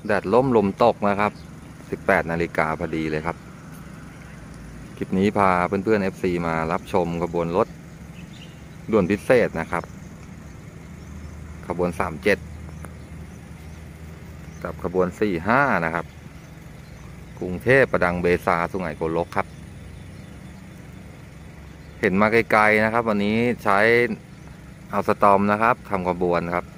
แดดล่มลมตกนะครับ18 นาฬิกาพอดีเลยครับคลิปนี้พาเพื่อนๆ FC มารับชมขบวนรถด่วนพิเศษนะครับขบวน37กับขบวน45นะครับกรุงเทพประดังเบซาสุไหงโกลกครับเห็นมาไกลๆนะครับวันนี้ใช้เอาสตอมนะครับทำขบวนครับ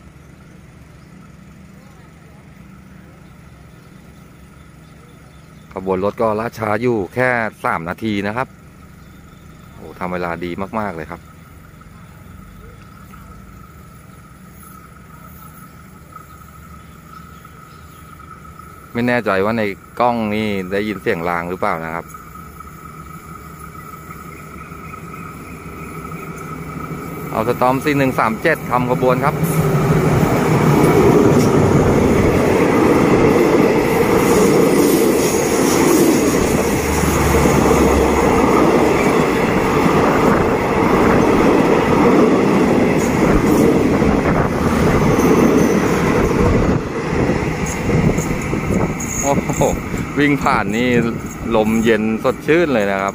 ขบวนรถก็ล่าช้าอยู่แค่3 นาทีนะครับโอ้ทำเวลาดีมากๆเลยครับไม่แน่ใจว่าในกล้องนี่ได้ยินเสียงรางหรือเปล่านะครับเอาสตอม4137ทำขบวนครับโอ้โหวิ่งผ่านนี่ลมเย็นสดชื่นเลยนะครับ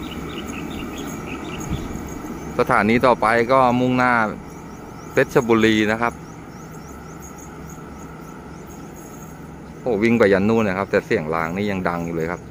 สถานีต่อไปก็มุ่งหน้าเพชรบุรีนะครับโอ้วิ่งไปยันนู่นนะครับแต่เสียงรางนี่ยังดังอยู่เลยครับ